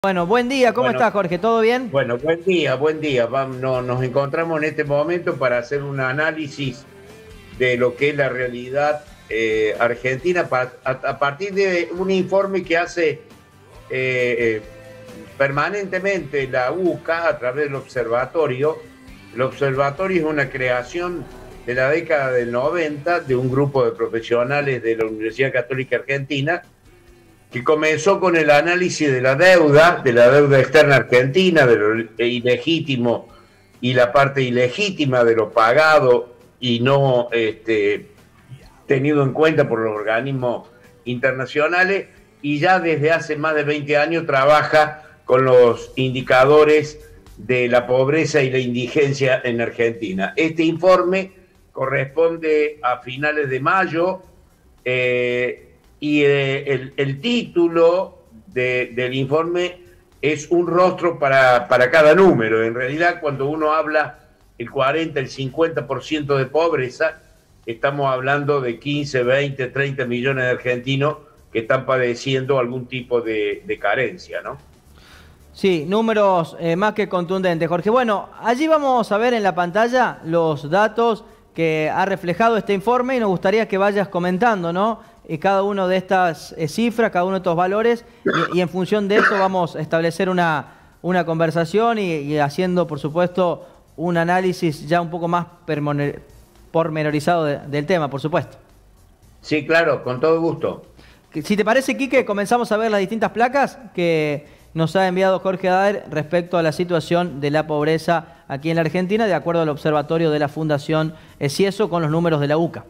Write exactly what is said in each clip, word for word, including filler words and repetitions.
Bueno, buen día, ¿cómo Bueno, estás, Jorge? ¿Todo bien? bueno, buen día, buen día. Vam- no- nos encontramos en este momento para hacer un análisis de lo que es la realidad eh, argentina pa- a, a partir de un informe que hace eh, eh, permanentemente la U C A a través del observatorio. El observatorio es una creación de la década del noventa de un grupo de profesionales de la Universidad Católica Argentina que comenzó con el análisis de la deuda, de la deuda externa argentina, de lo ilegítimo y la parte ilegítima de lo pagado y no este, tenido en cuenta por los organismos internacionales, y ya desde hace más de veinte años trabaja con los indicadores de la pobreza y la indigencia en Argentina. Este informe corresponde a finales de mayo, eh, y eh, el, el, título de, del informe es un rostro para, para cada número. En realidad, cuando uno habla el cuarenta, el cincuenta por ciento de pobreza, estamos hablando de quince, veinte, treinta millones de argentinos que están padeciendo algún tipo de, de carencia, ¿no? Sí, números eh, más que contundentes, Jorge. Bueno, allí vamos a ver en la pantalla los datos que ha reflejado este informe y nos gustaría que vayas comentando, ¿no? Y cada una de estas eh, cifras, cada uno de estos valores, y, y en función de esto vamos a establecer una, una conversación y, y haciendo, por supuesto, un análisis ya un poco más pormenorizado de, del tema, por supuesto. Sí, claro, con todo gusto. Si te parece, Quique, comenzamos a ver las distintas placas que nos ha enviado Jorge Adaer respecto a la situación de la pobreza aquí en la Argentina, de acuerdo al observatorio de la Fundación Cieso con los números de la U C A.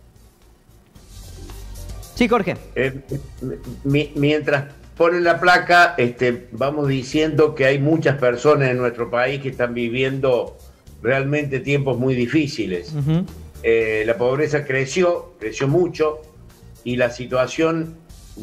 Sí, Jorge. Eh, mi, mientras ponen la placa, este, vamos diciendo que hay muchas personas en nuestro país que están viviendo realmente tiempos muy difíciles. Uh-huh. eh, la pobreza creció, creció mucho, y la situación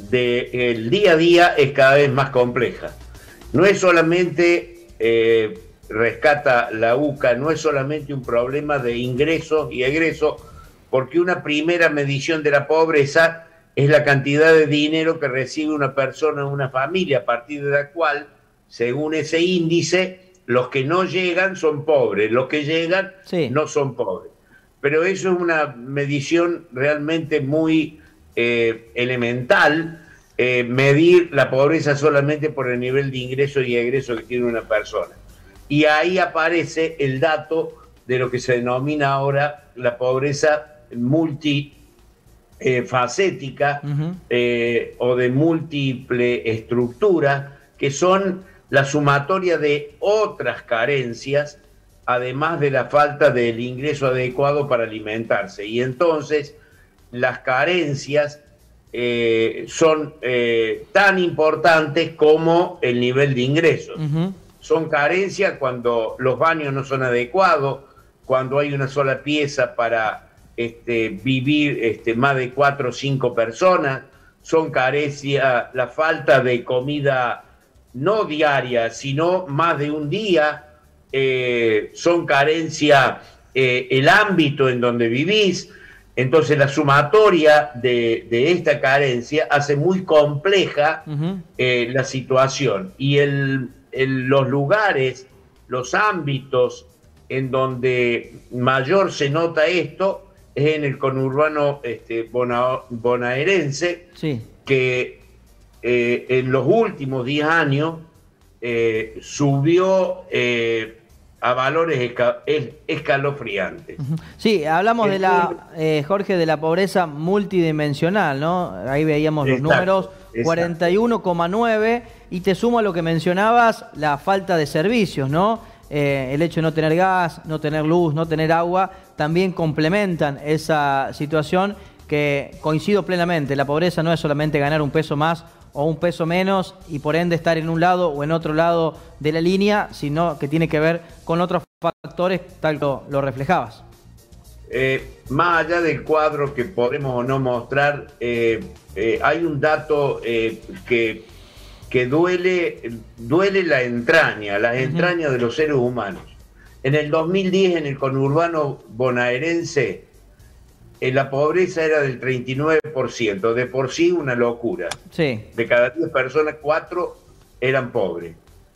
del día a día es cada vez más compleja. No es solamente, eh, rescata la U C A, no es solamente un problema de ingresos y egresos, porque una primera medición de la pobreza es la cantidad de dinero que recibe una persona en una familia, a partir de la cual, según ese índice, los que no llegan son pobres, los que llegan sí. no son pobres. Pero eso es una medición realmente muy eh, elemental, eh, medir la pobreza solamente por el nivel de ingreso y egreso que tiene una persona. Y ahí aparece el dato de lo que se denomina ahora la pobreza multi Eh, facética, uh-huh. eh, o de múltiple estructura, que son la sumatoria de otras carencias, además de la falta del ingreso adecuado para alimentarse. Y entonces las carencias eh, son eh, tan importantes como el nivel de ingresos. Uh-huh. Son carencias cuando los baños no son adecuados, cuando hay una sola pieza para Este, vivir este, más de cuatro o cinco personas, son carencias, la falta de comida no diaria, sino más de un día, eh, son carencias eh, el ámbito en donde vivís. Entonces la sumatoria de, de esta carencia hace muy compleja uh-huh. eh, la situación, y el, el, los lugares, los ámbitos en donde mayor se nota esto es en el conurbano este, bona, bonaerense, sí. que eh, en los últimos diez años eh, subió eh, a valores esca, es, escalofriantes. Sí, hablamos el, de la, eh, Jorge, de la pobreza multidimensional, ¿no? Ahí veíamos los exacto, números, cuarenta y uno coma nueve, y te sumo a lo que mencionabas, la falta de servicios, ¿no? Eh, el hecho de no tener gas, no tener luz, no tener agua, también complementan esa situación que coincido plenamente. La pobreza no es solamente ganar un peso más o un peso menos y por ende estar en un lado o en otro lado de la línea, sino que tiene que ver con otros factores, tal como lo reflejabas. Eh, más allá del cuadro que podemos o no mostrar, eh, eh, hay un dato eh, que... que duele, duele la entraña, las entrañas uh-huh. de los seres humanos. En el dos mil diez, en el conurbano bonaerense, eh, la pobreza era del treinta y nueve por ciento, de por sí una locura. Sí. De cada diez personas, cuatro eran pobres.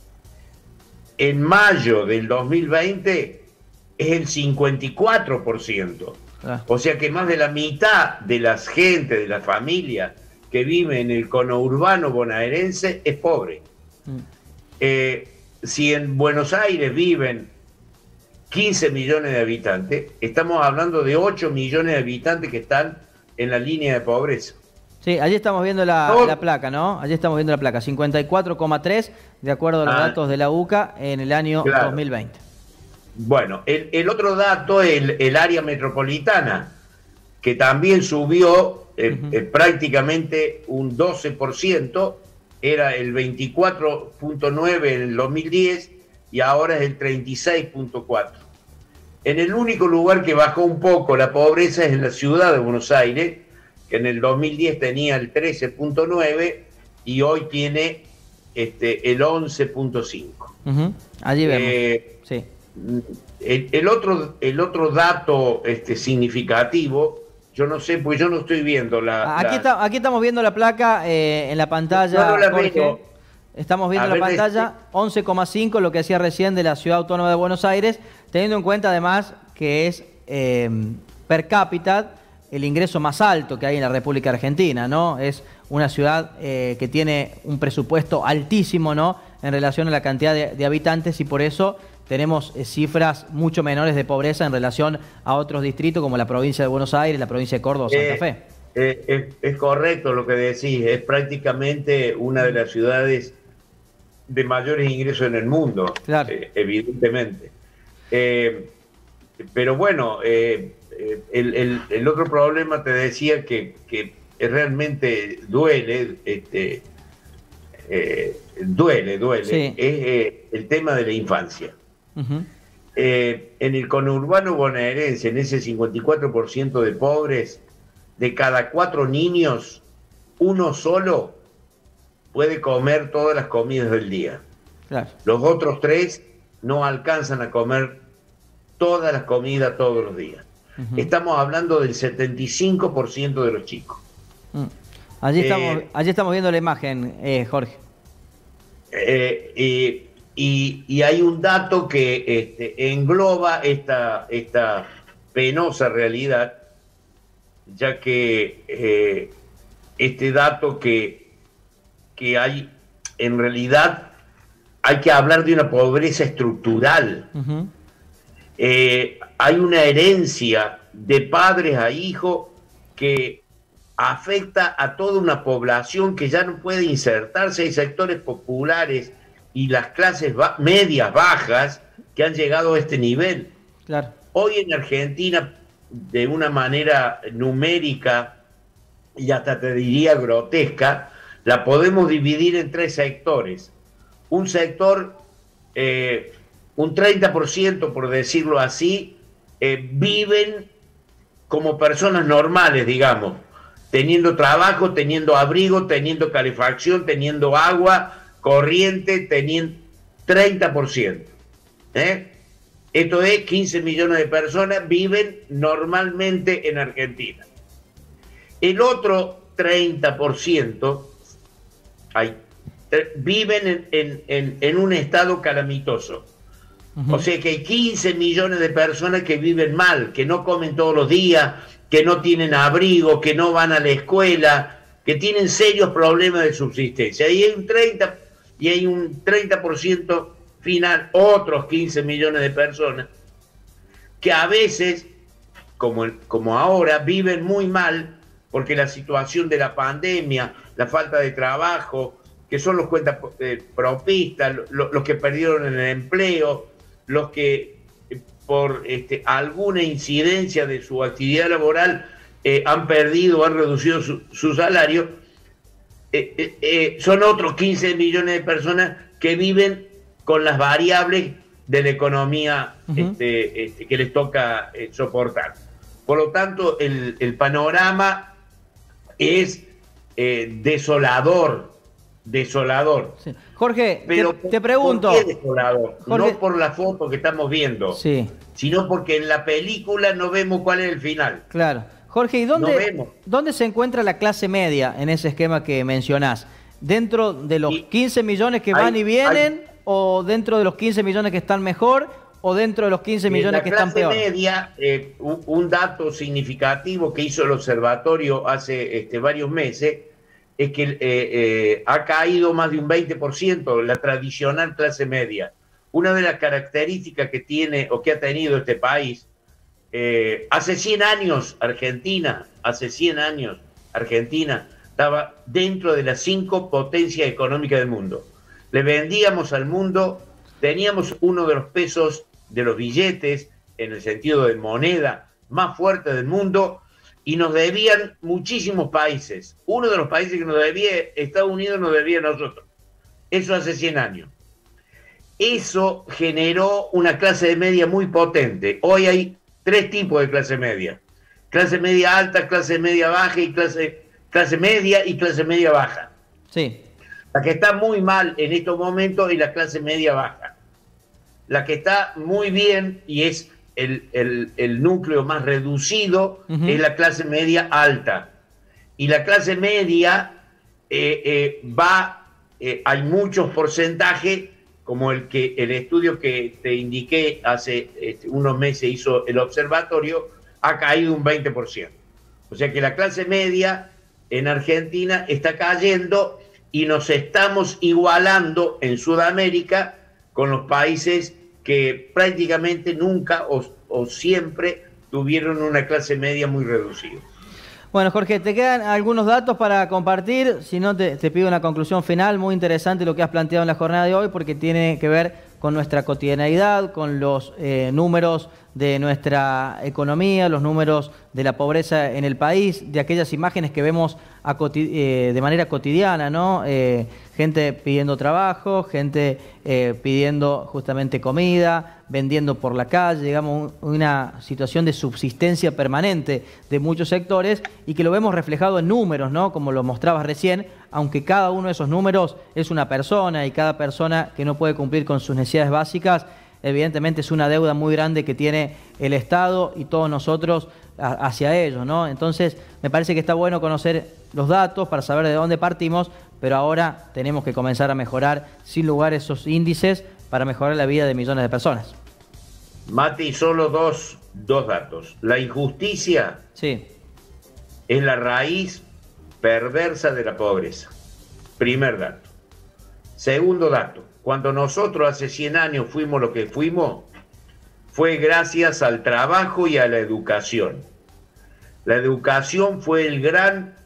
En mayo del dos mil veinte es el cincuenta y cuatro por ciento. Ah. O sea que más de la mitad de las gente, de las familias que vive en el conurbano bonaerense es pobre. Mm. Eh, si en Buenos Aires viven quince millones de habitantes, estamos hablando de ocho millones de habitantes que están en la línea de pobreza. Sí, allí estamos viendo la, no. la placa, ¿no? Allí estamos viendo la placa, cincuenta y cuatro coma tres, de acuerdo a los ah, datos de la U C A en el año claro. dos mil veinte. Bueno, el, el otro dato es el, el área metropolitana, que también subió eh, uh-huh. eh, prácticamente un doce por ciento, era el veinticuatro punto nueve en el dos mil diez y ahora es el treinta y seis punto cuatro. En el único lugar que bajó un poco la pobreza es en la ciudad de Buenos Aires, que en el dos mil diez tenía el trece punto nueve y hoy tiene este, el once punto cinco. Uh-huh. Allí vemos, eh, sí. El, el, otro, el otro dato este, significativo, yo no sé, pues yo no estoy viendo la... Aquí, la... Está, aquí estamos viendo la placa eh, en la pantalla, no, no la Jorge. Veo. Estamos viendo la pantalla, este... once coma cinco, lo que decía recién de la Ciudad Autónoma de Buenos Aires, teniendo en cuenta además que es eh, per cápita el ingreso más alto que hay en la República Argentina, ¿no? Es una ciudad eh, que tiene un presupuesto altísimo, ¿no?, en relación a la cantidad de, de habitantes, y por eso tenemos eh, cifras mucho menores de pobreza en relación a otros distritos como la provincia de Buenos Aires, la provincia de Córdoba o Santa eh, Fe. Eh, es, es correcto lo que decís, es prácticamente una de las ciudades de mayores ingresos en el mundo, claro. eh, evidentemente. Eh, pero bueno, eh, el, el, el otro problema te decía que, que realmente duele, este, eh, duele, duele, sí. es eh, el tema de la infancia. Uh-huh. eh, en el conurbano bonaerense, en ese cincuenta y cuatro por ciento de pobres, de cada cuatro niños, uno solo puede comer todas las comidas del día. Claro. Los otros tres no alcanzan a comer todas las comidas todos los días. Uh-huh. Estamos hablando del setenta y cinco por ciento de los chicos. Uh. Allí, eh, estamos, allí estamos viendo la imagen, eh, Jorge. Eh, eh, y, y hay un dato que este, engloba esta, esta penosa realidad, ya que eh, este dato que, que hay, en realidad hay que hablar de una pobreza estructural. Uh-huh. eh, hay una herencia de padres a hijos que afecta a toda una población que ya no puede insertarse. Hay sectores populares y las clases ba- medias bajas que han llegado a este nivel. Claro. Hoy en Argentina, de una manera numérica y hasta te diría grotesca, la podemos dividir en tres sectores. Un sector, eh, un treinta por ciento, por decirlo así, eh, viven como personas normales, digamos, teniendo trabajo, teniendo abrigo, teniendo calefacción, teniendo agua, corriente, teniendo treinta por ciento. ¿Eh? Esto es, quince millones de personas viven normalmente en Argentina. El otro treinta por ciento hay, viven en, en, en, en un estado calamitoso. Uh-huh. O sea que hay quince millones de personas que viven mal, que no comen todos los días, que no tienen abrigo, que no van a la escuela, que tienen serios problemas de subsistencia. Y hay un treinta, y hay un treinta por ciento final, otros quince millones de personas, que a veces, como, como ahora, viven muy mal porque la situación de la pandemia, la falta de trabajo, que son los cuentas eh, propistas, lo, los que perdieron el empleo, los que eh, por este, alguna incidencia de su actividad laboral eh, han perdido, han reducido su, su salario, eh, eh, eh, son otros quince millones de personas que viven con las variables de la economía uh-huh. este, este, que les toca eh, soportar. Por lo tanto, el, el panorama es eh, desolador, desolador. Sí. Jorge, pero te, te pregunto... ¿por qué desolador? Jorge... No por la foto que estamos viendo, sí. sino porque en la película no vemos cuál es el final. Claro. Jorge, ¿y dónde, no ¿dónde se encuentra la clase media en ese esquema que mencionás? ¿Dentro de los quince millones que van hay, y vienen hay, o dentro de los quince millones que están mejor o dentro de los quince millones que están peor? En la clase media, eh, un, un dato significativo que hizo el observatorio hace este, varios meses es que eh, eh, ha caído más de un veinte por ciento la tradicional clase media. Una de las características que tiene o que ha tenido este país, eh, hace cien años Argentina, hace cien años Argentina estaba dentro de las cinco potencias económicas del mundo. Le vendíamos al mundo, teníamos uno de los pesos de los billetes, en el sentido de moneda, más fuerte del mundo, y nos debían muchísimos países. Uno de los países que nos debía, Estados Unidos nos debía a nosotros. Eso hace cien años. Eso generó una clase de media muy potente. Hoy hay tres tipos de clase media. Clase media alta, clase media baja y clase, clase media y clase media baja. Sí. La que está muy mal en estos momentos es la clase media baja. La que está muy bien y es el, el, el núcleo más reducido, uh-huh, es la clase media alta. Y la clase media eh, eh, va, eh, hay muchos porcentajes, como el, que, el estudio que te indiqué hace este, unos meses hizo el observatorio, ha caído un veinte por ciento. O sea que la clase media en Argentina está cayendo y nos estamos igualando en Sudamérica con los países que prácticamente nunca o, o siempre tuvieron una clase media muy reducida. Bueno, Jorge, te quedan algunos datos para compartir, si no te, te pido una conclusión final. Muy interesante lo que has planteado en la jornada de hoy porque tiene que ver con nuestra cotidianeidad, con los eh, números de nuestra economía, los números de la pobreza en el país, de aquellas imágenes que vemos a eh, de manera cotidiana, ¿no? Eh, gente pidiendo trabajo, gente eh, pidiendo justamente comida, vendiendo por la calle, digamos, un, una situación de subsistencia permanente de muchos sectores y que lo vemos reflejado en números, ¿no? Como lo mostrabas recién, aunque cada uno de esos números es una persona y cada persona que no puede cumplir con sus necesidades básicas, evidentemente es una deuda muy grande que tiene el Estado y todos nosotros hacia ellos, ¿no? Entonces, me parece que está bueno conocer los datos para saber de dónde partimos, pero ahora tenemos que comenzar a mejorar, sin lugar, esos índices para mejorar la vida de millones de personas. Mati, solo dos, dos datos. La injusticia, sí, es la raíz perversa de la pobreza. Primer dato. Segundo dato. Cuando nosotros hace cien años fuimos lo que fuimos, fue gracias al trabajo y a la educación. La educación fue el gran,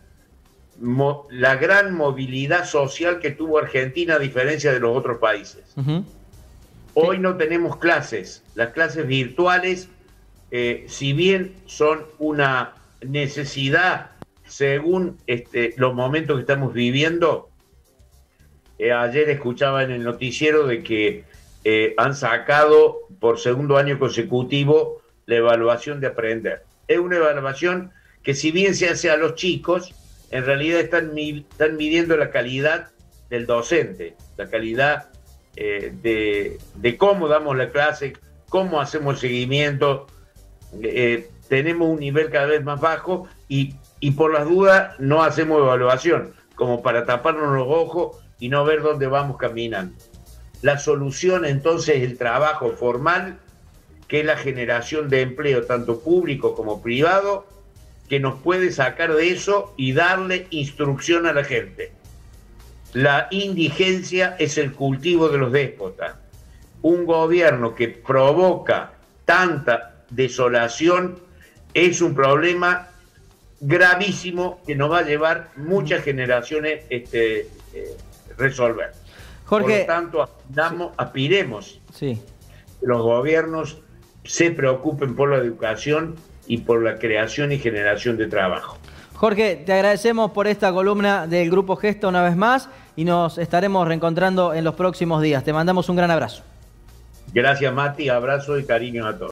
la gran movilidad social que tuvo Argentina a diferencia de los otros países. Uh-huh. Hoy sí. No tenemos clases. Las clases virtuales, eh, si bien son una necesidad según este, los momentos que estamos viviendo, Eh, ayer escuchaba en el noticiero de que eh, han sacado por segundo año consecutivo la evaluación de aprender. Es una evaluación que, si bien se hace a los chicos, en realidad están, están midiendo la calidad del docente, la calidad eh, de, de cómo damos la clase, cómo hacemos seguimiento. Eh, tenemos un nivel cada vez más bajo y, y por las dudas no hacemos evaluación, como para taparnos los ojos y no ver dónde vamos caminando. La solución entonces es el trabajo formal, que es la generación de empleo tanto público como privado, que nos puede sacar de eso y darle instrucción a la gente. La indigencia es el cultivo de los déspotas. Un gobierno que provoca tanta desolación es un problema gravísimo que nos va a llevar muchas generaciones este, eh, resolver. Jorge, por lo tanto, aspiramos, aspiremos sí. que los gobiernos se preocupen por la educación y por la creación y generación de trabajo. Jorge, te agradecemos por esta columna del Grupo Gesta una vez más y nos estaremos reencontrando en los próximos días. Te mandamos un gran abrazo. Gracias, Mati. Abrazo y cariño a todos.